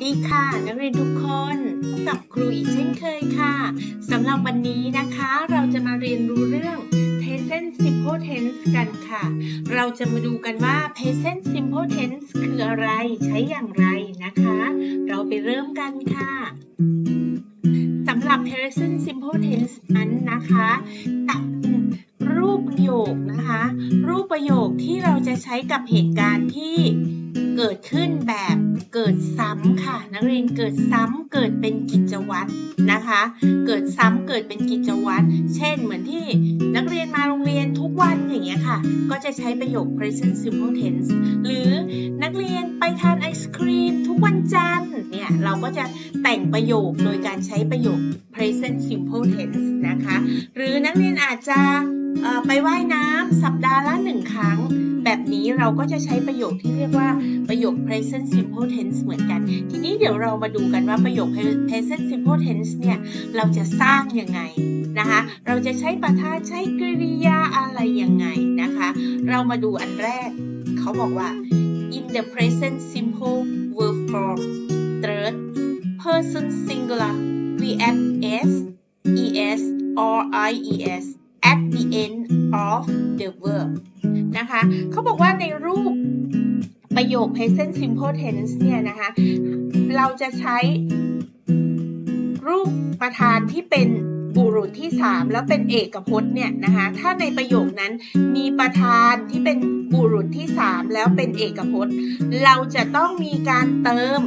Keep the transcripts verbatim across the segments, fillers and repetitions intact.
ดีค่ะนักเรียนทุกคนพบกับครูอีกเช่นเคยค่ะสำหรับวันนี้นะคะเราจะมาเรียนรู้เรื่อง present simple tense กันค่ะเราจะมาดูกันว่า present simple tense คืออะไรใช้อย่างไรนะคะเราไปเริ่มกันค่ะสำหรับ present simple tense นั้นนะคะกับรูปประโยคนะคะรูปประโยคที่เราจะใช้กับเหตุการณ์ที่เกิดขึ้นแบบเกิดซ้ำค่ะนักเรียนเกิดซ้ำเกิดเป็นกิจวัตรนะคะเกิดซ้ำเกิดเป็นกิจวัตรเช่นเหมือนที่นักเรียนมาโรงเรียนทุกวันอย่างเงี้ยค่ะก็จะใช้ประโยค present simple tense หรือนักเรียนไปทานไอศครีมทุกวันจันทร์เนี่ยเราก็จะแต่งประโยคโดยการใช้ประโยค present simple tense นะคะหรือนักเรียนอาจจะไปว่ายน้ำสัปดาห์ละหนึ่งครั้งแบบนี้เราก็จะใช้ประโยคที่เรียกว่าประโยค present simple tense เหมือนกันทีนี้เดี๋ยวเรามาดูกันว่าประโยค present simple tense เนี่ยเราจะสร้างยังไงนะคะเราจะใช้ประธานใช้กริยาอะไรยังไงนะคะเรามาดูอันแรกเขาบอกว่า in the present simple verb form third person singular we add s es or ies at the end of the verb นะคะเขาบอกว่าในรูปประโยค present simple tense เนี่ยนะคะเราจะใช้รูปประธานที่เป็นบุรุษที่สามแล้วเป็นเอกพจน์เนี่ยนะคะถ้าในประโยคนั้นมีประธานที่เป็นบุรุษที่สามแล้วเป็นเอกพจน์เราจะต้องมีการเติม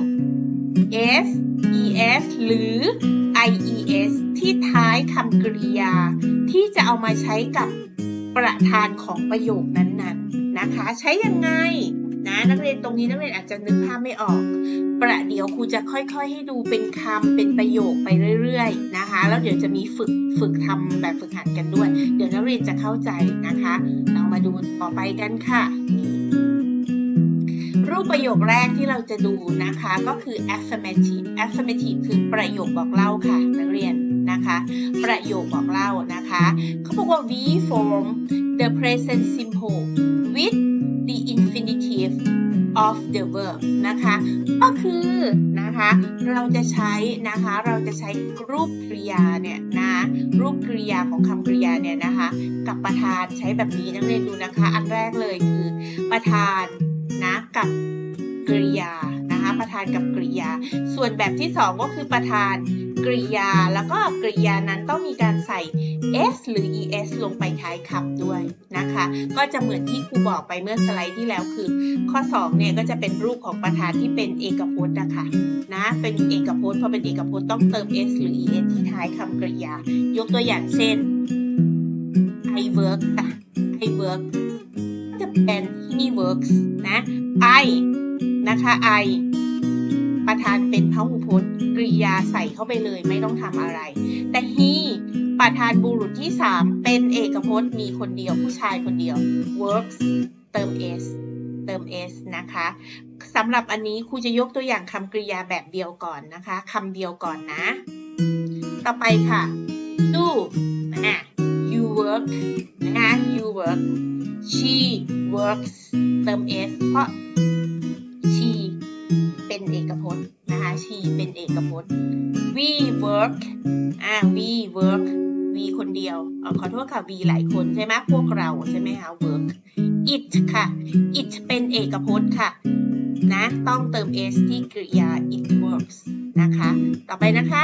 s es หรือ ies ที่ท้ายคำกริยาที่จะเอามาใช้กับประธานของประโยคนั้นๆ น, นะคะใช้ยังไงนะนักเรียนตรงนี้นักเรียนอาจจะนึกภาพไม่ออกประเดี๋ยวครูจะค่อยๆให้ดูเป็นคำเป็นประโยคไปเรื่อยๆนะคะแล้วเดี๋ยวจะมีฝึกฝึกทำแบบฝึกหัดกันด้วยเดี๋ยวนักเรียนจะเข้าใจนะคะเรามาดูต่อไปกันค่ะรูปประโยคแรกที่เราจะดูนะคะก็คือ affirmative affirmative คือประโยคบอกเล่าค่ะนักเรียนนะคะประโยคบอกเล่านะคะเขาบอกว่า we form the present simple with the infinitive of the verb นะคะก็คือนะคะเราจะใช้นะคะเราจะใช้รูปกริยาเนี่ยนะรูปกริยาของคำกริยาเนี่ยนะคะกับประธานใช้แบบนี้นักเรียนดูนะคะอันแรกเลยคือประธานนะกับกริยานะคะประธานกับกริยาส่วนแบบที่สองก็คือประธานกริยาแล้วก็กริยานั้นต้องมีการใส่ s หรือ es ลงไปท้ายคำด้วยนะคะก็จะเหมือนที่ครูบอกไปเมื่อสไลด์ที่แล้วคือข้อสองเนี่ยก็จะเป็นรูปของประธานที่เป็นเอกพจน์นะคะนะเป็นเอกพจน์พอเป็นเอกพจน์ต้องเติม s หรือ es ที่ท้ายคำกริยายกตัวอย่างเช่น I work ค่ะ I work จะเป็น he works นะ I นะคะ I ประธานเป็นพหูพจน์กริยาใส่เข้าไปเลยไม่ต้องทำอะไรแต่ he ประธานบุรุษที่สามเป็นเอกพจน์มีคนเดียวผู้ชายคนเดียว works เติม s เติม s นะคะสำหรับอันนี้ครูจะยกตัวอย่างคำกริยาแบบเดียวก่อนนะคะคำเดียวก่อนนะต่อไปค่ะ do นะ you work นะคะ you work she works เติม s เพราะ she เป็นเอกพจน์นะคะ she เป็นเอกพจน์ we work อ่า we work we คนเดียวเอ่อขอโทษค่ะ we หลายคนใช่ไหมพวกเราใช่ไหมคะ work it ค่ะ it เป็นเอกพจน์ค่ะนะต้องเติม s ที่กริยา it works นะคะต่อไปนะคะ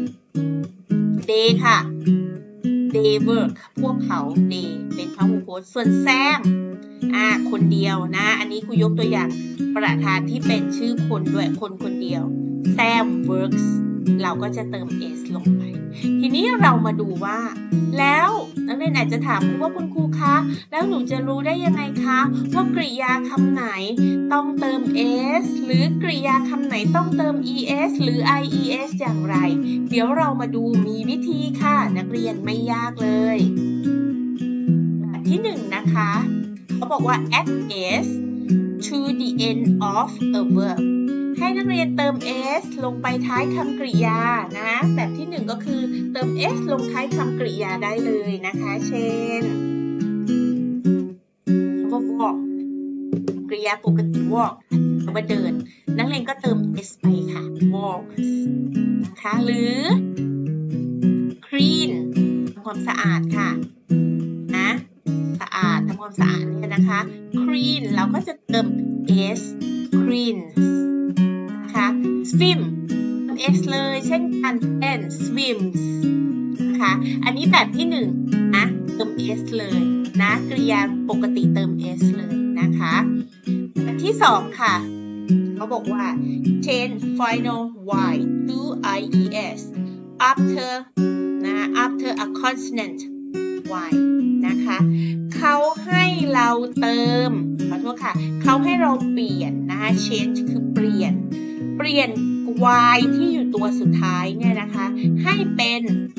they ค่ะ they work พวกเขา they เป็นพหูพจน์ส่วน Sam อ่าคนเดียวนะอันนี้ครูยกตัวอย่างประธานที่เป็นชื่อคนด้วยคนคนเดียว Sam works เราก็จะเติม s ลงไปทีนี้เรามาดูว่าแล้วนักเรียนอาจจะถามว่าคุณครูคะแล้วหนูจะรู้ได้ยังไงคะว่ากริยาคำไหนต้องเติม s หรือกริยาคำไหนต้องเติม es หรือ ies อย่างไรเดี๋ยวเรามาดูมีวิธีค่ะนักเรียนไม่ยากเลยแบบที่หนึ่งนะคะเขาบอกว่า add s to the end of a verb ให้นักเรียนเติม s ลงไปท้ายคำกริยานะแบบที่หนึ่งก็คือเติม s ลงท้ายคำกริยาได้เลยนะคะเช่น walk กริยาปกติ walk คำว่าเดินนักเรียนก็เติม s ไปค่ะ walk นะคะหรือ clean ทำความสะอาดค่ะนะสะอาดทำความสะอาดเนี่ยนะคะ clean เราก็จะเติม s clean นะคะ swim เติม s เลยเช่นกันเป็น swims นะคะอันนี้แบบที่หนึ่งนะเติม s เลยนะกริยาปกติเติม s เลยนะคะแบบที่สองค่ะเขาบอกว่า change final y to ies after นะ after a consonant y นะคะเขาให้เราเติมขอโทษค่ะเขาให้เราเปลี่ยนนะคะ change คือเปลี่ยนเปลี่ยน y ที่อยู่ตัวสุดท้ายเนี่ยนะคะให้เป็น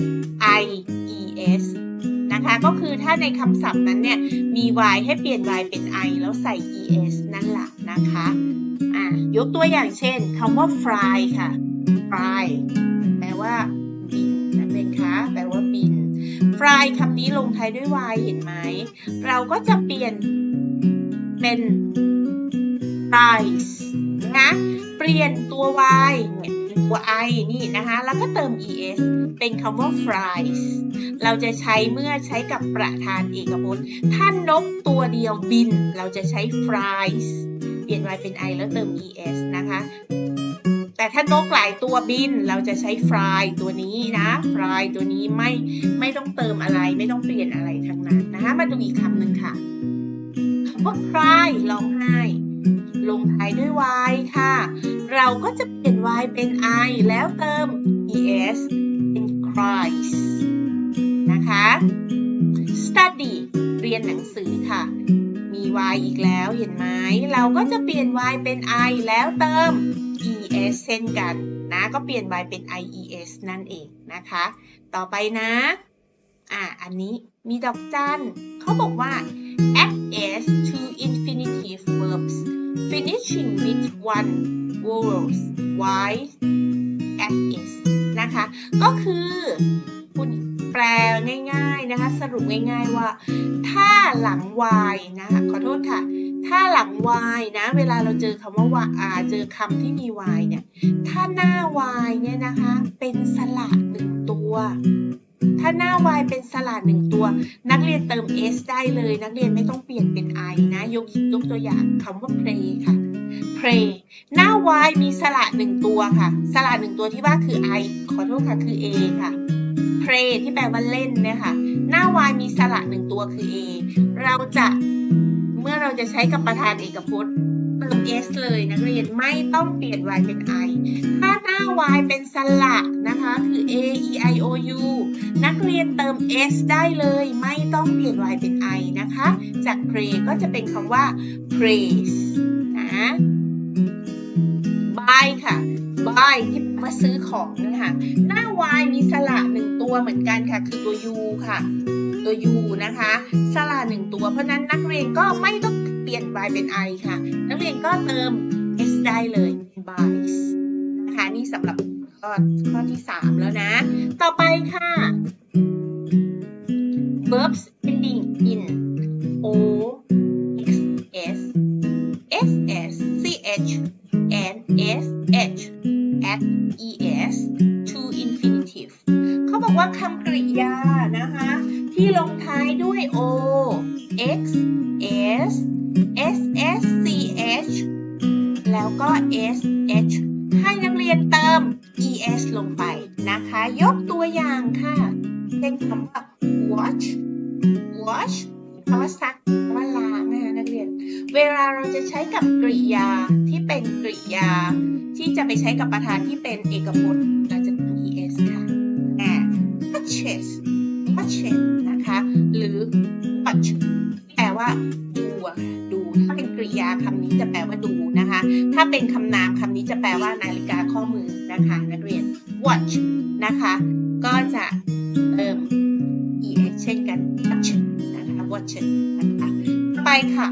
ies นะคะก็คือถ้าในคำศัพท์นั้นเนี่ยมี y ให้เปลี่ยน y เป็น i แล้วใส่ es นั่นแหละนะคะอ่ะยกตัวอย่างเช่นคำว่า fly ค่ะ fly แปลว่าบินนั่นเองค่ะแปลว่าบิน fly คำนี้ลงท้ายด้วย y เห็นไหมเราก็จะเปลี่ยนเป็น flies นะเปลี่ยนตัว y เนี่ยตัว i นี่นะคะแล้วก็เติม es เป็นคำว่า flies เราจะใช้เมื่อใช้กับประธานเอกพจน์ถ้านกตัวเดียวบินเราจะใช้ flies เปลี่ยน y เป็น i แล้วเติม es นะคะแต่ถ้านกหลายตัวบินเราจะใช้ fly ตัวนี้นะ fly ตัวนี้ไม่ไม่ต้องเติมอะไรไม่ต้องเปลี่ยนอะไรทั้งนั้นนะคะมาดูอีกคำหนึ่งค่ะคำว่า cry ร้องไห้ลงท้ายด้วย y ค่ะเราก็จะเปลี่ยน y เป็น i แล้วเติม es เป็น cries นะคะ study เรียนหนังสือค่ะมี y อีกแล้วเห็นไหมเราก็จะเปลี่ยน y เป็น i แล้วเติม es เช่นกันนะก็เปลี่ยน y เป็น ies นั่นเองนะคะต่อไปนะอ่ะอันนี้มีดอกจันเขาบอกว่า add s to infinitive verbs finishing with one vowel y add s นะคะก็คือคุณแปลง่ายๆนะคะสรุปง่ายๆว่าถ้าหลัง y นะคะขอโทษค่ะถ้าหลัง y นะเวลาเราเจอคำว่า y อ่าเจอคำที่มี y เนี่ยถ้าหน้า y เนี่ยนะคะเป็นสระหนึ่งตัวถ้าหน้า y เป็นสระหนึ่งตัวนักเรียนเติม s ได้เลยนักเรียนไม่ต้องเปลี่ยนเป็น i นะยกยกตัวอย่างคำว่า pray ค่ะ pray หน้า y มีสระหนึ่งตัวค่ะสระหนึ่งตัวที่ว่าคือ i ขอโทษค่ะคือ a ค่ะ pray ที่แปลว่าเล่นเนี่ยค่ะหน้า y มีสระหนึ่งตัวคือ a เราจะเมื่อเราจะใช้กับประธานเอกพจน์เติม s เลยนักเรียนไม่ต้องเปลี่ยน y เป็น i ถ้าหน้า y เป็นสระนะคะคือ a e i o u นักเรียนเติม s ได้เลยไม่ต้องเปลี่ยน y เป็น i นะคะจาก pray ก็จะเป็นคำว่า praise นะ buy ค่ะ buy ที่แปลว่าซื้อของนะคะหน้า y มีสระหนึ่งตัวเหมือนกันค่ะคือตัว u ค่ะตัว u นะคะสระหนึ่งตัวเพราะนั้นนักเรียนก็ไม่ต้องเปลี่ยน y เป็น i ค่ะนักเรียนก็เติม s ได้เลย buys นะคะนี่สำหรับข้อข้อที่สามแล้วนะต่อไปค่ะ verbs ending in o x s s s ch and s h at es to infinitive เขาบอกว่าคำกริยานะคะที่ลงท้ายด้วย o x s s s ch แล้วก็ s h ให้นักเรียนเติม es ลงไปนะคะยกตัวอย่างค่ะเป็นคำว่า wash wash คำว่าซักคำว่าล้างนะคะนักเรียนเวลาเราจะใช้กับกริยาที่เป็นกริยาที่จะไปใช้กับประธานที่เป็นเอกพจน์เราจะเติม es ค่ะอ่า watches watches นะคะหรือ watch แปลว่าดูอะดูถ้าเป็นกริยาคำนี้จะแปลว่าดูนะคะถ้าเป็นคำนามคำนี้จะแปลว่านาฬิกาข้อมือนะคะนักเรียน watch นะคะก็จะเติม es เช่นกัน watch นะคะ watch นะคะต่อไปค่ะ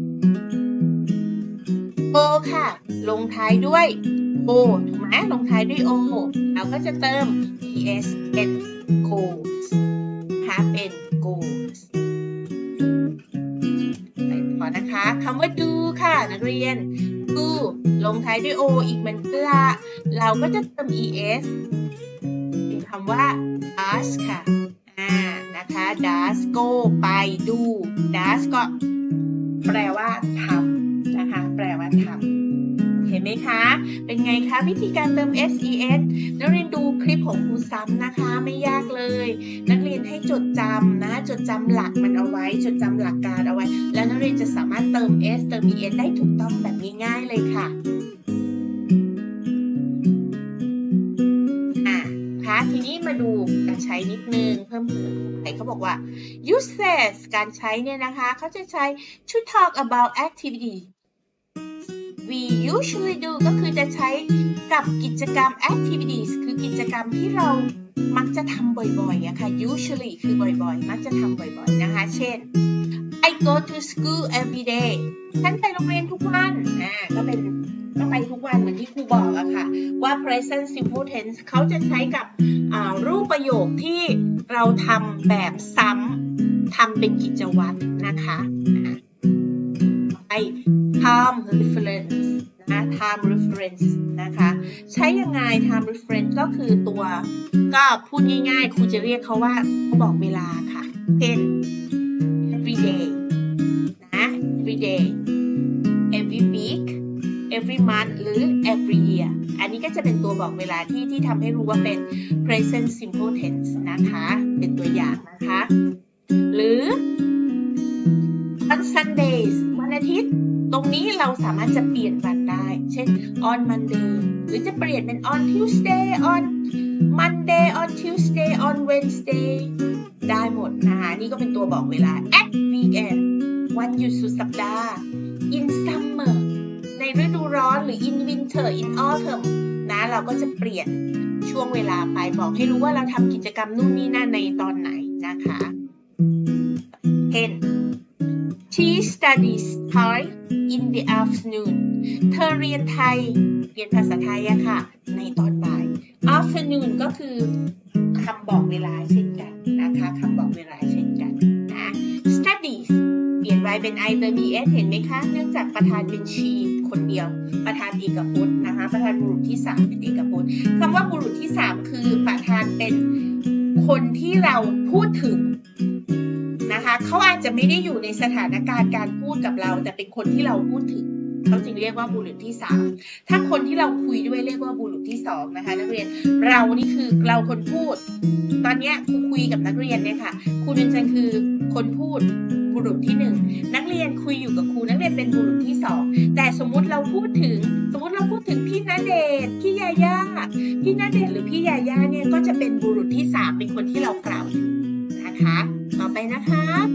o ค่ะลงท้ายด้วย o ถูกไหมลงท้ายด้วย o เราก็จะเติม es เป็น goes นะคะเป็น goes ไปต่อนะคะคำว่า do ค่ะนักเรียน go ลงท้ายด้วย o อีกเหมือนกันเราก็จะเติม es เป็นคำว่า does ค่ะอ่านะคะ does go ไป do does ก็แปลว่าทำนะคะแปลว่าทำเห็นไหมคะเป็นไงคะวิธีการเติม ses นักเรียนดูคลิปของครูซ้ำนะคะไม่ยากเลยนักเรียนให้จดจำนะจดจำหลักมันเอาไว้จดจำหลักการเอาไว้แล้วนักเรียนจะสามารถเติม s เติม es ได้ถูกต้องแบบง่ายๆเลยค่ะอ่ะคะทีนี้มาดูการใช้นิดนึงเพิ่มเติมไปเขาบอกว่า uses การใช้เนี่ยนะคะเขาจะใช้ to talk about activity we usually do ก็คือจะใช้กับกิจกรรม activities คือกิจกรรมที่เรามักจะทำบ่อยๆอะค่ะ usually คือบ่อยๆมักจะทำบ่อยๆนะคะเช่น I go to school every day ฉันไปโรงเรียนทุกวันอ่าก็เป็นก็ไปทุกวันเหมือนที่ครูบอกอะค่ะว่า present simple tense เขาจะใช้กับรูปประโยคที่เราทำแบบซ้ำทำเป็นกิจวัตรนะคะไป time reference นะ time reference นะคะใช้ยังไง time reference ก็คือตัวก็พูดง่ายๆครูจะเรียกเขาว่าเขาบอกเวลาค่ะเช่น every day นะ every day every week every month หรือ every year อันนี้ก็จะเป็นตัวบอกเวลาที่ที่ทำให้รู้ว่าเป็น present simple tense นะคะเป็นตัวอย่างนะคะหรือ on Sundays วันอาทิตย์ตรงนี้เราสามารถจะเปลี่ยนวันได้เช่น on Monday หรือจะเปลี่ยนเป็น on Tuesday on Monday on Tuesday on Wednesday ได้หมดนะคะนี่ก็เป็นตัวบอกเวลา at weekend วันหยุดสุดสัปดาห์ in summer ในฤดูร้อนหรือ in winter in autumn นะเราก็จะเปลี่ยนช่วงเวลาไปบอกให้รู้ว่าเราทำกิจกรรมนู่นนี่นั่นในตอนไหนนะคะเช่นShe studies Thai in the afternoon เธอเรียนไทยเรียนภาษาไทยอะค่ะในตอนบ่าย afternoon ก็คือคำบอกเวลาเช่นกันนะคะคำบอกเวลาเช่นกันนะ studies เปลี่ยน y เป็น I เติม es เห็นไหมคะเนื่องจากประธานเป็น she คนเดียวประธานเอกพจน์นะคะประธานบุรุษที่สามเป็นเอกพจน์คำว่าบุรุษที่สามคือประธานเป็นคนที่เราพูดถึงนะคะเขาอาจจะไม่ได้อยู่ในสถานการณ์การพูดกับเราแต่เป็นคนที่เราพูดถึงเขาจึงเรียกว่าบุรุษที่สามถ้าคนที่เราคุยด้วยเรียกว่าบุรุษที่สองนะคะนักเรียนเรานี่คือเราคนพูดตอนนี้ครูคุยกับนักเรียนเนี่ยค่ะครูเรียนจันคือคนพูดบุรุษที่หนึ่งนักเรียนคุยอยู่กับครูนักเรียนเป็นบุรุษที่สองแต่สมมุติเราพูดถึงสมมุติเราพูดถึงพี่ณเดชน์พี่ยาย่าพี่ณเดชน์หรือพี่ยาย่าเนี่ยก็จะเป็นบุรุษที่สามเป็นคนที่เรากล่าวถึงนะคะต่อไปนะคะ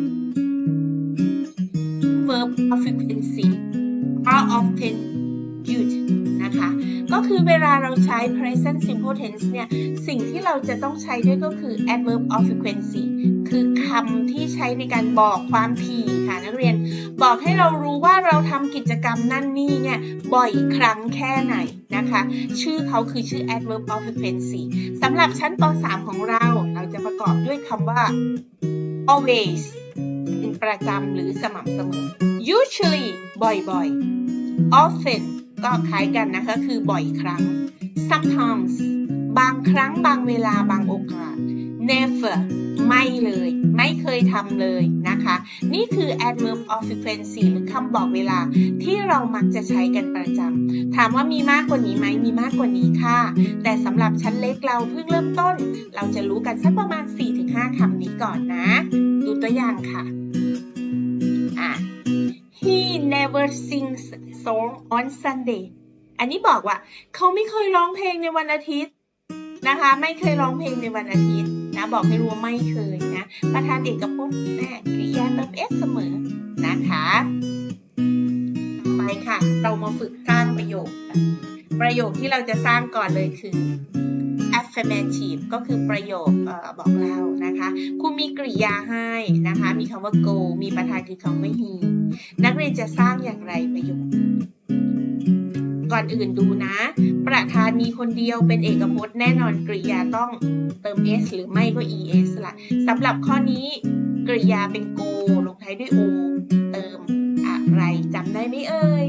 verb of frequency are often used นะคะก็คือเวลาเราใช้ present simple tense เนี่ยสิ่งที่เราจะต้องใช้ด้วยก็คือ adverb of frequency คือคำที่ใช้ในการบอกความถี่ค่ะนักเรียนบอกให้เรารู้ว่าเราทำกิจกรรมนั่นนี่เนี่ยบ่อยครั้งแค่ไหนนะคะชื่อเขาคือชื่อ adverb of frequency สำหรับชั้นป สาม ของเราเราจะประกอบด้วยคำว่า always เป็นประจำหรือสม่ำเสมอ usually บ่อยๆ often ก็คล้ายกันนะคะคือบ่อยครั้ง sometimes บางครั้งบางเวลาบางโอกาส never ไม่เลยไม่เคยทำเลยนะคะนี่คือ adverb of frequency หรือคำบอกเวลาที่เรามักจะใช้กันประจำถามว่ามีมากกว่านี้ไหมมีมากกว่านี้ค่ะแต่สำหรับชั้นเล็กเราเพิ่งเริ่มต้นเราจะรู้กันสักประมาณ สี่ถึงห้า คำนี้ก่อนนะดูตัวอย่างค่ะอ่ะ he never sings song on Sunday อันนี้บอกว่าเขาไม่เคยร้องเพลงในวันอาทิตย์นะคะไม่เคยร้องเพลงในวันอาทิตย์นะบอกให้รู้ว่าไม่เคยนะประธานเอกพจน์แม่กริยาเติม s เสมอนะคะไปค่ะเรามาฝึกสร้างประโยคประโยคที่เราจะสร้างก่อนเลยคือ affirmative ก็คือประโยคเอ่อบอกเล่านะคะครูมีกริยาให้นะคะมีคำว่า go มีประธานคือคำว่า he นักเรียนจะสร้างอย่างไรประโยคก่อนอื่นดูนะประธานมีคนเดียวเป็นเอกพจน์แน่นอนกริยาต้องเติม s หรือไม่ก็ es ล่ะสำหรับข้อนี้กริยาเป็น go ลงท้ายด้วย o เติมอะไรจำได้ไหมเอ่ย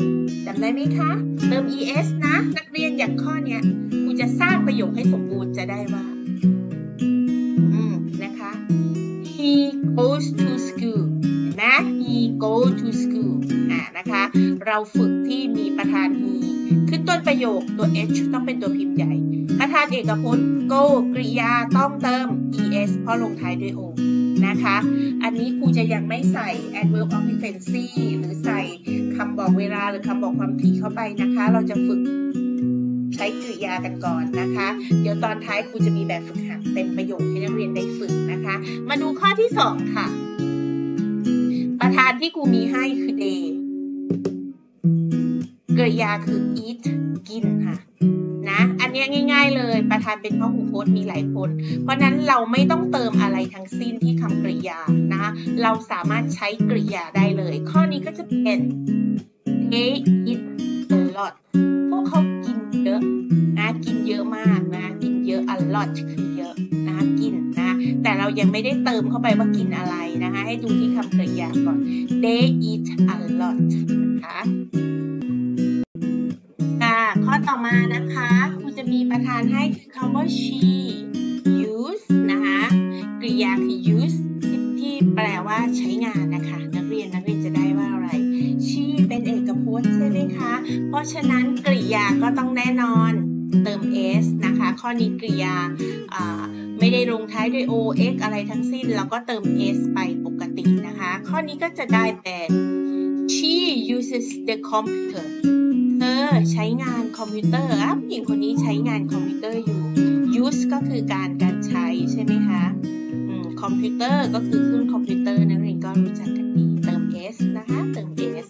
ำได้ไหมคะเติม es นะนักเรียนอย่างข้อเนี้ยครูจะสร้างประโยคให้สมบูรณ์จะได้ว่าอืมนะคะ he goes to school เห็นไหม he go to school อ่านะคะเราฝึกที่มีประธาน he ขึ้นต้นประโยคตัว h ต้องเป็นตัวพิมพ์ใหญ่ประธานเอกพจน์ go กริยาต้องเติม es เพราะลงท้ายด้วย o นะคะอันนี้ครูจะยังไม่ใส่ adverb of frequency หรือใส่คำบอกเวลาหรือคำบอกความถี่เข้าไปนะคะเราจะฝึกใช้กริยากันก่อนนะคะเดี๋ยวตอนท้ายครูจะมีแบบฝึกหัดเต็มประโยคให้นักเรียนได้ฝึกนะคะมาดูข้อที่สองค่ะประธานที่ครูมีให้คือ day กริยาคือ eat กินค่ะนะอันนี้ง่ายๆเลยประธานเป็นพหูพจน์มีหลายคนเพราะนั้นเราไม่ต้องเติมอะไรทั้งสิ้นที่คำกริยานะเราสามารถใช้กริยาได้เลยข้อนี้ก็จะเป็น they eat a lot พวกเขากินเยอะนะกินเยอะมากนะกินเยอะ a lot คือเยอะนะกินนะแต่เรายังไม่ได้เติมเข้าไปว่ากินอะไรนะคะให้ดูที่คำกริยาก่อน they eat a lot นะคะข้อต่อมานะคะครูจะมีประธานให้คือคำว่า she use นะคะกริยาคือ use ที่แปลว่าใช้งานนะคะนักเรียนนักเรียนจะได้ว่าอะไร she เป็นเอกพจน์ใช่ไหมคะเพราะฉะนั้นกริยาก็ต้องแน่นอนเติม s นะคะข้อนี้กริยาไม่ได้ลงท้ายด้วย o x อะไรทั้งสิ้นเราก็เติม s ไปปกตินะคะข้อนี้ก็จะได้เป็น she uses the computerเธอใช้งานคอมพิวเตอร์อ่ะผู้หญิงคนนี้ใช้งานคอมพิวเตอร์อยู่ use ก็คือการการใช้ใช่ไหมคะอืมคอมพิวเตอร์ก็คือเครื่องคอมพิวเตอร์นักเรียนก็รู้จักกันดีเติม s นะคะเติม s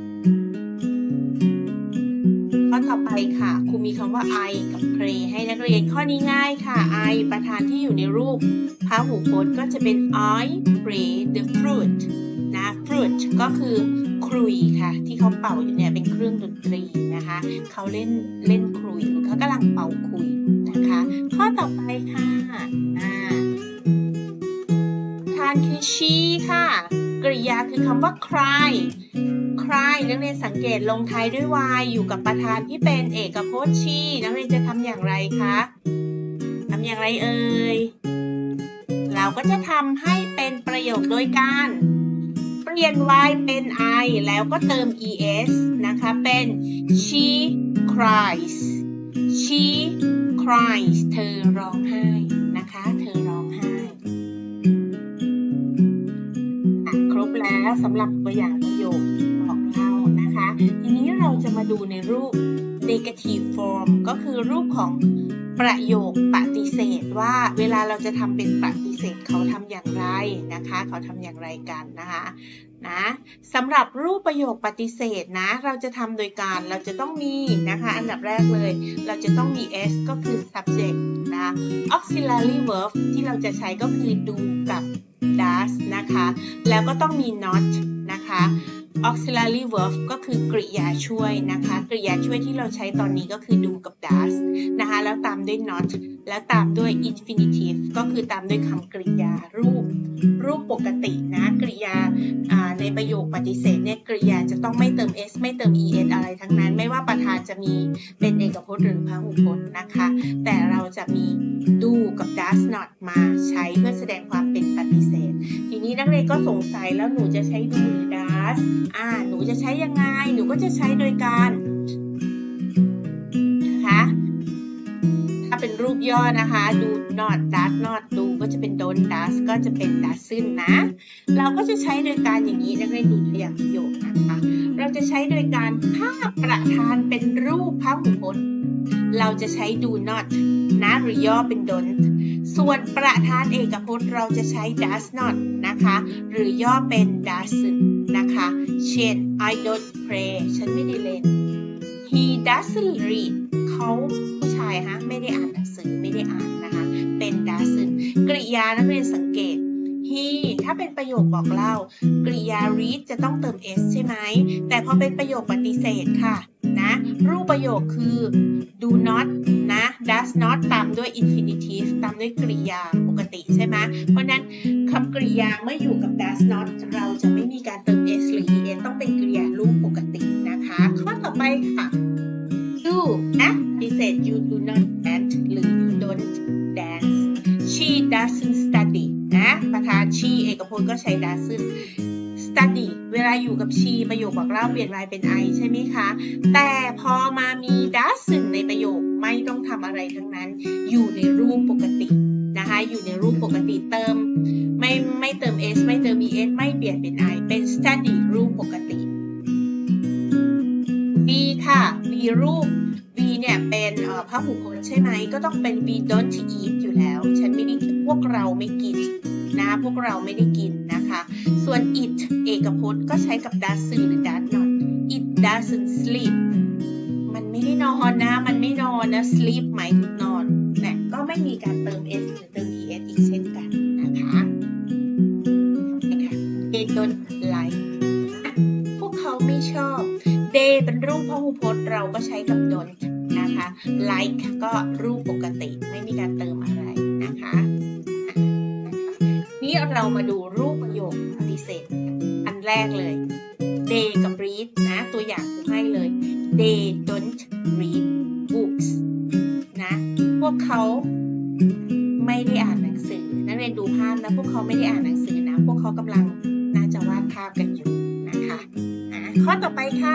ข้อต่อไปค่ะครูมีคำว่า I กับ pray ให้นักเรียนข้อนี้ง่ายค่ะ I ประธานที่อยู่ในรูปพหูพจน์ก็จะเป็น I pray the flute นะ flute ก็คือครุยค่ะที่เขาเป่าอยู่เนี่ยเป็นเครื่องดนตรีนะคะเขาเล่นเล่นครุยเขากำลังเป่าคุยนะคะข้อต่อไปค่ะอ่าทานคือ she ค่ะกริยาคือคำว่า cry cry นักเรียนสังเกตลงท้ายด้วย y อยู่กับประธานที่เป็นเอกพจน์ she นักเรียนจะทำอย่างไรคะทำอย่างไรเอ่ยเราก็จะทำให้เป็นประโยคโดยการเปลี่ยน y เป็น I แล้วก็เติม es นะคะเป็น she cries she cries เธอร้องไห้นะคะเธอร้องไห้ครบแล้วสำหรับตัวอย่างประโยคบอกเล่านะคะทีนี้เราจะมาดูในรูป negative form ก็คือรูปของประโยคปฏิเสธว่าเวลาเราจะทำเป็นปฏิเสธเขาทำอย่างไรนะคะเขาทำอย่างไรกันนะคะนะสำหรับรูปประโยคปฏิเสธนะเราจะทำโดยการเราจะต้องมีนะคะอันดับแรกเลยเราจะต้องมี s ก็คือ subject นะ auxiliary verb ที่เราจะใช้ก็คือ do กับ does นะคะแล้วก็ต้องมี not นะคะ auxiliary verb ก็คือกริยาช่วยนะคะกริยาช่วยที่เราใช้ตอนนี้ก็คือ do กับ does นะคะแล้วตามด้วย not แล้วตามด้วย infinitive ก็คือตามด้วยคำกริยารูปรูปปกตินะกริยาในประโยคปฏิเสธเนี่ยกริยาจะต้องไม่เติม s ไม่เติม es อะไรทั้งนั้นไม่ว่าประธานจะมีเป็นเอกพจน์หรือพหูพจน์นะคะแต่เราจะมี do กับ does not มาใช้เพื่อแสดงความเป็นปฏิเสธทีนี้นักเรียนก็สงสัยแล้วหนูจะใช้ do หรือ does อ่าหนูจะใช้ยังไงหนูก็จะใช้โดยการนะคะถ้าเป็นรูปย่อนะคะ do not does not do ก็จะเป็น don't does ก็จะเป็น doesn't นะเราก็จะใช้โดยการอย่างนี้นักเรียนดูตัวอย่างประโยคนะคะเราจะใช้โดยการถ้าประธานเป็นรูปพหูพจน์เราจะใช้ do not นะหรือย่อเป็น don't ส่วนประธานเอกพจน์เราจะใช้ does not นะคะหรือย่อเป็น doesn't นะคะเช่น I don't play ฉันไม่ได้เล่น he doesn't read เขาผู้ชายฮะไม่ได้อ่านหนังสือไม่ได้อ่านนะคะเป็น doesn't กริยานักเรียนสังเกต he ถ้าเป็นประโยคบอกเล่ากริยา read จะต้องเติม s ใช่ไหมแต่พอเป็นประโยคปฏิเสธค่ะนะรูปประโยคคือ do not นะ does not ตามด้วย infinitive ตามด้วยกริยาปกติใช่ไหมเพราะนั้นคำกริยาเมื่ออยู่กับ does not เราจะไม่มีการเติม s หรือ es ต้องเป็นกริยารูปปกตินะคะข้อต่อไปช่ค่ะ do นะปฏิเสธ you do not dance หรือ you don't dance she doesn't study นะประธาน she เอกพจน์ก็ใช้ doesn't study เวลาอยู่กับ she ประโยคบอกเล่าเปลี่ยน y เป็น I ใช่ไหมคะแต่พอมามี doesn't ในประโยคไม่ต้องทำอะไรทั้งนั้นอยู่ในรูปปกตินะคะอยู่ในรูปปกติเติมไม่ไม่เติม s ไม่เติม es ไม่เปลี่ยนเป็น I เป็น study รูปปกติ v ค่ะ v รูป v เนี่ยเป็นพหูพจน์ใช่ไหมก็ต้องเป็น we don't eat อยู่แล้วฉันไม่ได้พวกเราไม่กินนะพวกเราไม่ได้กินนะคะส่วน it เอกพจน์ก็ใช้กับ doesn't หรือ does not it doesn't sleep มันไม่ได้นอนนะมันไม่นอนนะ sleep หมายถึงนอนเนี่ยก็ไม่มีการเติม s หรือเติม es อีกเช่นกันนะคะนะคะ they don't like พวกเขาไม่ชอบ they เป็นรูปพหูพจน์เราก็ใช้กับ don't นะคะ like ก็รูปปกติไม่มีการเติมอะไรนะคะนี่เรามาดูรูปประโยคปฏิเสธอันแรกเลย they กับ read นะตัวอย่างคือให้เลย they don't read books นะพวกเขาไม่ได้อ่านหนังสือนักเรียนดูภาพนะพวกเขาไม่ได้อ่านหนังสือนะพวกเขากำลังน่าจะวาดภาพกันอยู่นะคะข้อต่อไปค่ะ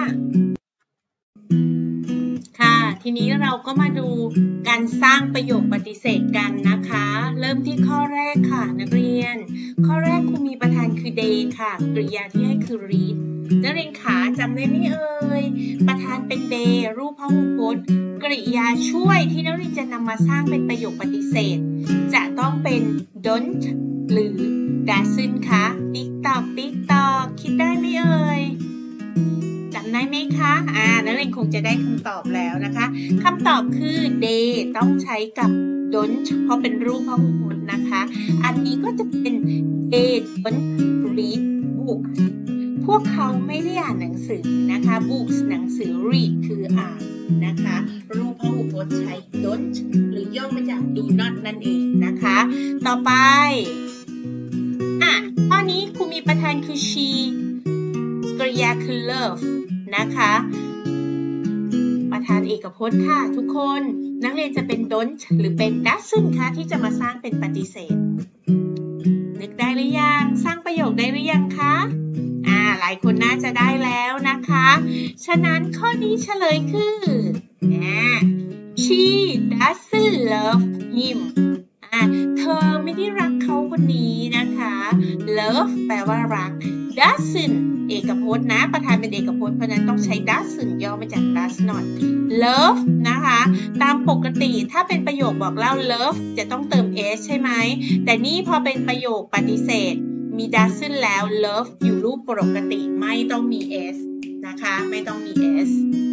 ค่ะทีนี้เราก็มาดูการสร้างประโยคปฏิเสธกันนะคะเริ่มที่ข้อแรกค่ะนักเรียนข้อแรกครูมีประธานคือ they ค่ะกริยาที่ให้คือ read นักเรียนขาจำได้ไหมเอ่ยประธานเป็น they รูปพหูพจน์กริยาช่วยที่นักเรียนจะนำมาสร้างเป็นประโยคปฏิเสธจะต้องเป็น don't หรือ doesn't คะติ๊กตอกติ๊กตอกคิดได้ไหมเอ่ยจำได้ไหมคะอ่านักเรียนคงจะได้คำตอบแล้วนะคะคำตอบคือ they ต้องใช้กับ don't เพราะเป็นรูปพหูพจน์นะคะอันนี้ก็จะเป็น they don't read books พวกเขาไม่ได้อ่านหนังสือนะคะ books หนังสือ read คืออ่านนะคะรูปพหูพจน์ใช้ don't หรือย่อมาจาก do not นั่นเองนะคะต่อไปอ่ะข้อนี้ครูมีประธานคือ she กริยาคือ love นะคะประธานเอกพจน์ค่ะทุกคนนักเรียนจะเป็น don't หรือเป็น doesn't คะที่จะมาสร้างเป็นปฏิเสธนึกได้หรือยังสร้างประโยคได้หรือยังคะอ่าหลายคนน่าจะได้แล้วนะคะฉะนั้นข้อนี้เฉลยคืออ่า she doesn't love him อ่าเธอไม่ได้รักเขาคนนี้นะคะ love แปลว่ารัก doesn't เอกพจน์นะประธานเป็นเอกพจน์เพราะนั้นต้องใช้ doesn't ย่อมาจาก does not love นะคะตามปกติถ้าเป็นประโยคบอกเล่า love จะต้องเติม s ใช่ไหมแต่นี่พอเป็นประโยคปฏิเสธมี doesn't แล้ว love อยู่รูปปกติไม่ต้องมี s นะคะไม่ต้องมี s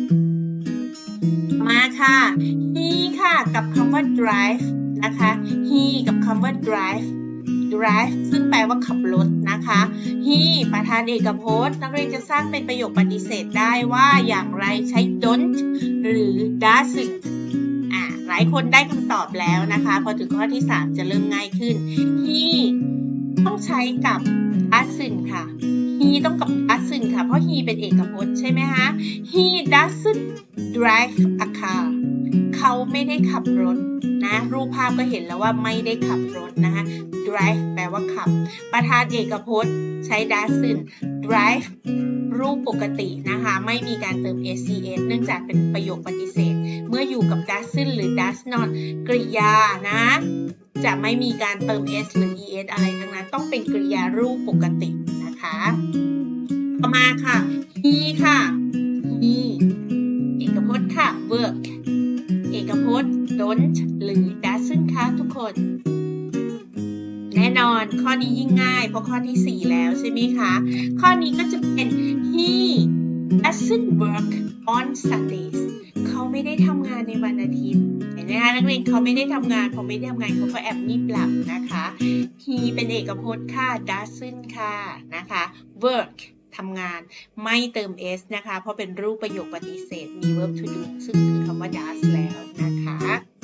มาค่ะ he ค่ะกับคำว่า drive นะคะ he กับคำว่า drive drive ซึ่งแปลว่าขับรถนะคะ he ประธานเอกพจน์นักเรียนจะสร้างเป็นประโยคปฏิเสธได้ว่าอย่างไรใช้ don't หรือ doesn't อ่าหลายคนได้คำตอบแล้วนะคะพอถึงข้อที่สามจะเริ่มง่ายขึ้น he ต้องใช้กับ doesn't ค่ะ he ต้องกับ doesn't ค่ะเพราะ he เป็นเอกพจน์ใช่ไหมคะ he doesn't drive a car เขาไม่ได้ขับรถนะรูปภาพก็เห็นแล้วว่าไม่ได้ขับรถนะคะ drive แปลว่าขับประธานเอกพจน์ใช้ doesn't drive รูปปกตินะคะไม่มีการเติม s c s เนื่องจากเป็นประโยคปฏิเสธเมื่ออยู่กับ doesn't หรือ does not กริยานะจะไม่มีการเติม s หรือ es อะไรทั้งนั้นต้องเป็นกริยารูปปกตินะคะต่อมาค่ะ he ค่ะ he เอกพจน์ค่ะ work เอกพจน์ don't หรือ doesn't คะทุกคนแน่นอนข้อนี้ยิ่งง่ายเพราะข้อที่สี่แล้วใช่ไหมคะข้อนี้ก็จะเป็น he doesn't work on Sundays เขาไม่ได้ทำงานในวันอาทิตย์เห็นไหมคะนักเรียนเขาไม่ได้ทำงานพอไม่ได้ทำงานเขาก็แอบนิบหลับนะคะ he เป็นเอกพจน์ค่ะ doesn't ค่ะนะคะ work ทำงานไม่เติม s นะคะเพราะเป็นรูปประโยคปฏิเสธมี verb to do ซึ่งคือคำว่า does แล้วนะคะ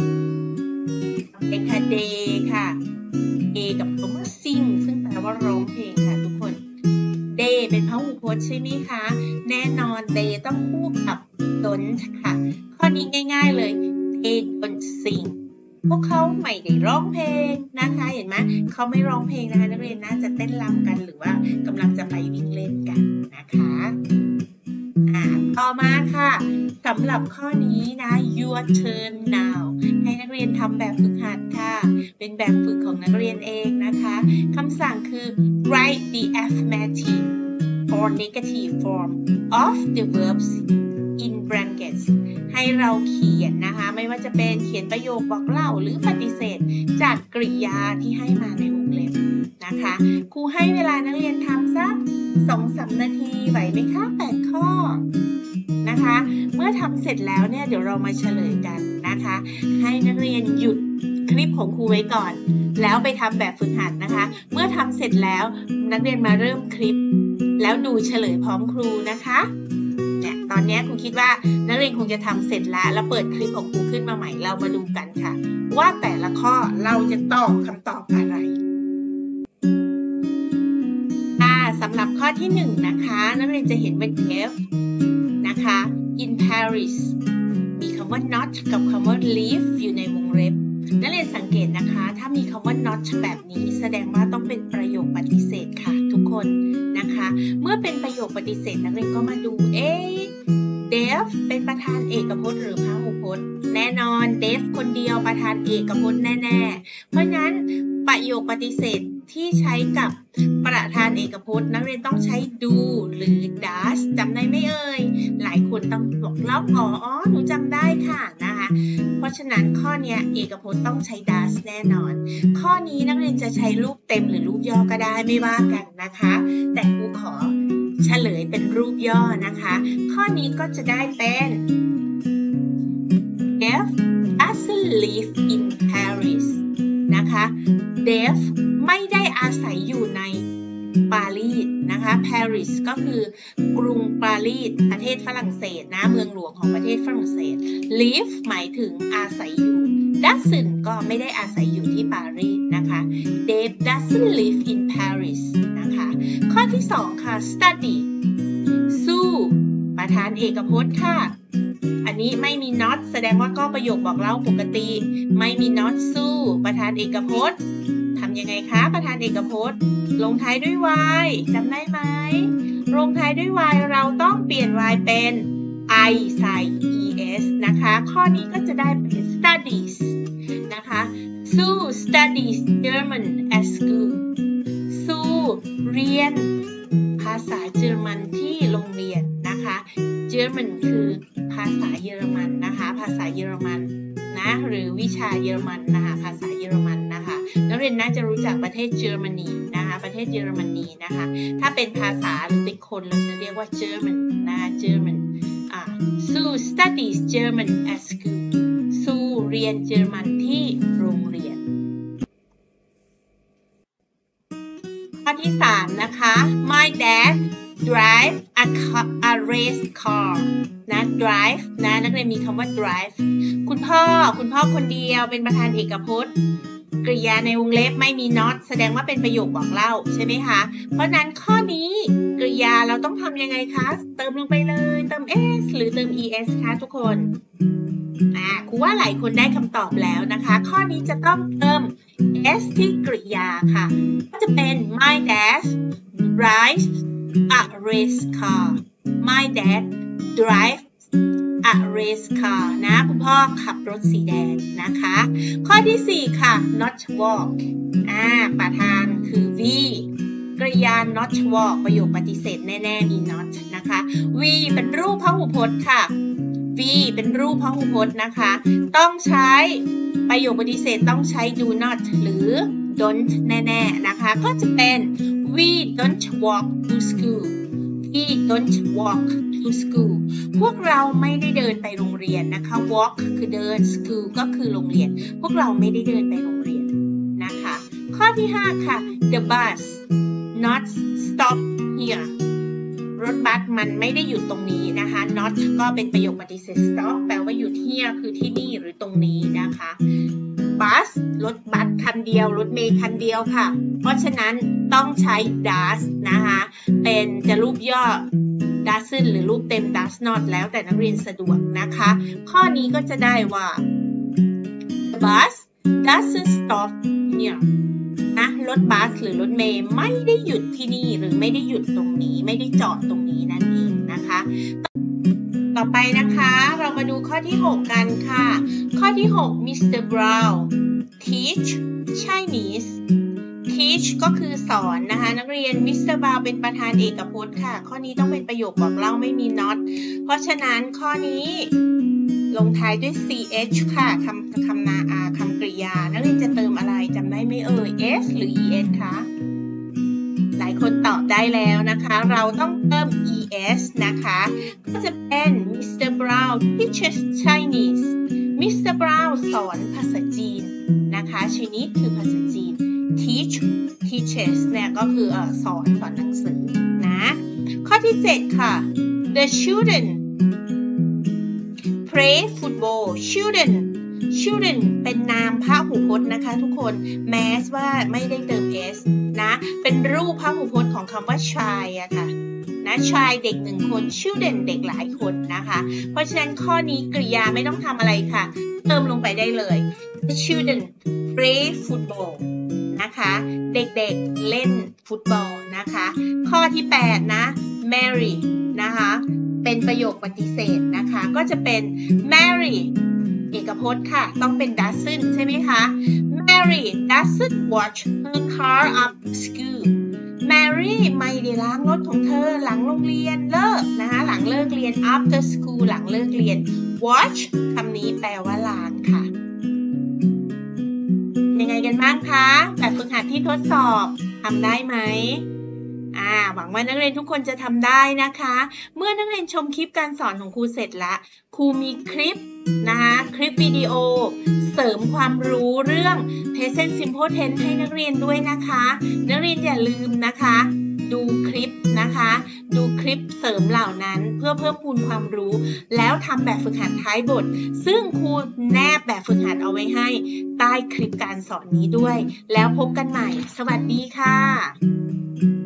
เป็นค่ะ day ค่ะ day กับคำว่า sing ซึ่งแปลว่าร้องเพลงค่ะทุกคน day เป็นพหูพจน์ใช่ไหมคะแน่นอน they ต้องคู่กับ don't ค่ะข้อนี้ง่ายๆเลย they don't sing พวกเขาไม่ได้ร้องเพลงนะคะเห็นไหมเขาไม่ร้องเพลงนะคะนักเรียนน่าจะเต้นรำกันหรือว่ากำลังจะไปวิ่งเล่นกันนะคะอ่าต่อมาค่ะสำหรับข้อนี้นะ your turn now ให้นักเรียนทำแบบฝึกหัดค่ะเป็นแบบฝึกของนักเรียนเองนะคะคำสั่งคือ write the affirmative or negative form of the verbs in brackets ให้เราเขียนนะคะไม่ว่าจะเป็นเขียนประโยคบอกเล่าหรือปฏิเสธจากกริยาที่ให้มาในวงเล็บนะคะครูให้เวลานักเรียนทำสัก สองถึงสาม นาทีไหวไหมคะแปดข้อนะคะเมื่อทำเสร็จแล้วเนี่ยเดี๋ยวเรามาเฉลยกันนะคะให้นักเรียนหยุดคลิปของครูไว้ก่อนแล้วไปทำแบบฝึกหัดนะคะเมื่อทำเสร็จแล้วนักเรียนมาเริ่มคลิปแล้วดูเฉลยพร้อมครูนะคะเนี่ยตอนนี้ครูคิดว่านักเรียนคงจะทำเสร็จแล้วแล้วเปิดคลิปของครูขึ้นมาใหม่เรามาดูกันค่ะว่าแต่ละข้อเราจะตอบคำตอบอะไรสำหรับข้อที่หนึ่งนะคะนักเรียนจะเห็นเป็น F นะคะ in Paris มีคำว่า not กับคำว่า live อยู่ในวงเล็บนักเรียนสังเกตนะคะถ้ามีคำว่า not แบบนี้แสดงว่าต้องเป็นประโยคปฏิเสธค่ะทุกคนนะคะเมื่อเป็นประโยคปฏิเสธนักเรียนก็มาดูเอ๊ะ Dave เป็นประธานเอกพจน์หรือพหูพจน์แน่นอน Dave คนเดียวประธานเอกพจน์แน่ๆเพราะนั้นประโยคปฏิเสธที่ใช้กับประธานเอกพจน์นักเรียนต้องใช้ do หรือ does จำได้ไหมเอ่ยหลายคนต้องบอกเล่าอ๋ออ๋อหนูจำได้ค่ะนะคะเพราะฉะนั้นข้อนี้เอกพจน์ต้องใช้ does แน่นอนข้อนี้นักเรียนจะใช้รูปเต็มหรือรูปย่อก็ได้ไม่ว่ากันนะคะแต่ครูขอเฉลยเป็นรูปย่อนะคะข้อนี้ก็จะได้เป็น Dave doesn't live in Paris นะคะ Dave ไม่ได้อาศัยอยู่ในปารีสนะคะ Paris ก็คือกรุงปารีสประเทศฝรั่งเศสนะเมืองหลวงของประเทศฝรั่งเศส live หมายถึงอาศัยอยู่ doesn't ก็ไม่ได้อาศัยอยู่ที่ปารีสนะคะ Dave doesn't live in Paris นะคะข้อที่สองค่ะ study สู้ประธานเอกพจน์ค่ะอันนี้ไม่มี not แสดงว่าก็ประโยคบอกเล่าปกติไม่มี not สู้ประธานเอกพจน์ทำยังไงคะประธานเอกพจน์ลงท้ายด้วย y จำได้ไหมลงท้ายด้วย y เราต้องเปลี่ยน y เป็น i ใส่ es นะคะข้อนี้ก็จะได้เป็น studies นะคะสู้ studies German at school สู้เรียนภาษาเยอรมันที่โรงเรียนนะคะ German คือภาษาเยอรมันนะคะภาษาเยอรมันนะหรือวิชาเยอรมันนะคะภาษาเยอรมันนะคะนักเรียนน่าจะรู้จักประเทศเยอรมนีนะคะประเทศเยอรมนีนะคะถ้าเป็นภาษาหรือเป็นคนเราจะเรียกว่า German นะ German อ่า Sue studies German at school สู้เรียนเยอรมันที่โรงเรียนข้อที่สามนะคะ My dad drive a, car, a race car นะ drive นะนักเรียนมีคำว่า drive คุณพ่อคุณพ่อคนเดียวเป็นประธานเอกพจน์กริยาในวงเล็บไม่มี not แสดงว่าเป็นประโยคบอกเล่าใช่ไหมคะเพราะนั้นข้อนี้กริยาเราต้องทำยังไงคะเติมลงไปเลยเติม s หรือเติม es คะทุกคนอ่าครูว่าหลายคนได้คำตอบแล้วนะคะข้อนี้จะต้องเติม s ที่กริยาค่ะก็จะเป็น my dad drives a race car my dad drives a race car นะคุณพ่อขับรถสีแดงนะคะข้อที่สี่ค่ะ not walk อ่าประธานคือ we กริยา not walk ประโยคปฏิเสธแน่ๆมี not นะคะ we เป็นรูปพหูพจน์ค่ะ we เป็นรูปพหูพจน์นะคะต้องใช้ประโยคปฏิเสธต้องใช้ do not หรือ don't แน่ๆนะคะก็จะเป็น we don't walk to school we don't walk to school พวกเราไม่ได้เดินไปโรงเรียนนะคะ walk คือเดิน school ก็คือโรงเรียนพวกเราไม่ได้เดินไปโรงเรียนนะคะข้อที่ห้าค่ะ the bus not stop here รถบัสมันไม่ได้หยุดตรงนี้นะคะ not ก็เป็นประโยคปฏิเสธ stop แปลว่าหยุด here คือที่นี่หรือตรงนี้นะคะ bus รถบัสคันเดียวรถเมล์คันเดียวค่ะเพราะฉะนั้นต้องใช้ does นะคะเป็นจะรูปย่อ doesn't หรือรูปเต็ม does not แล้วแต่นักเรียนสะดวกนะคะข้อนี้ก็จะได้ว่า the bus doesn't stop here นะรถบัสหรือรถเมล์ไม่ได้หยุดที่นี่หรือไม่ได้หยุดตรงนี้ไม่ได้จอดตรงนี้นั่นเองนะคะต่อไปนะคะเรามาดูข้อที่หกกันค่ะข้อที่หก มิสเตอร์ Brown teach Chinese teach ก็คือสอนนะคะนักเรียน มิสเตอร์ Brown เป็นประธานเอกพจน์ค่ะข้อนี้ต้องเป็นประโยคบอกเล่าไม่มี not เพราะฉะนั้นข้อนี้ลงท้ายด้วย ch ค่ะคำคำนาอาคำกริยานักเรียนจะเติมอะไรจำได้ไหมเอ่ย s หรือ es คะหลายคนตอบได้แล้วนะคะเราต้องเติม es นะคะก็จะเป็น มิสเตอร์ Brown teaches Chinese มิสเตอร์ Brown สอนภาษาจีนนะคะ Chinese คือภาษาจีน teach teaches เนี่ยก็คือเอ่อสอนสอนหนังสือนะข้อที่เจ็ดค่ะ the children play football children children เป็นนามพหูพจน์นะคะทุกคนแม้ว่าไม่ได้เติม s นะเป็นรูปพหูพจน์ของคำว่า child อะค่ะนะ child เด็กหนึ่งคน children เด็กหลายคนนะคะเพราะฉะนั้นข้อนี้กริยาไม่ต้องทำอะไรค่ะเติมลงไปได้เลย the children play football นะคะเด็กๆเล่นฟุตบอลนะคะข้อที่แปดนะ Mary นะคะเป็นประโยคปฏิเสธนะคะก็จะเป็น Mary เอกพจน์ค่ะต้องเป็น doesn't ใช่ไหมคะ Mary doesn't wash her car after school Mary ไม่ได้ล้างรถของเธอหลังโรงเรียนเลิกนะคะหลังเลิกเรียน after school หลังเลิกเรียน wash คำนี้แปลว่าล้างค่ะยังไงกันบ้างคะแบบฝึกหัดที่ทดสอบทำได้ไหมอ่าหวังว่านักเรียนทุกคนจะทำได้นะคะเมื่อนักเรียนชมคลิปการสอนของครูเสร็จแล้วครูมีคลิปนะคะคลิปวิดีโอเสริมความรู้เรื่อง present simple tense ให้นักเรียนด้วยนะคะนักเรียนอย่าลืมนะคะดูคลิปนะคะดูคลิปเสริมเหล่านั้นเพื่อเพิ่มพูนความรู้แล้วทำแบบฝึกหัดท้ายบทซึ่งครูแนบแบบฝึกหัดเอาไว้ให้ใต้คลิปการสอนนี้ด้วยแล้วพบกันใหม่สวัสดีค่ะ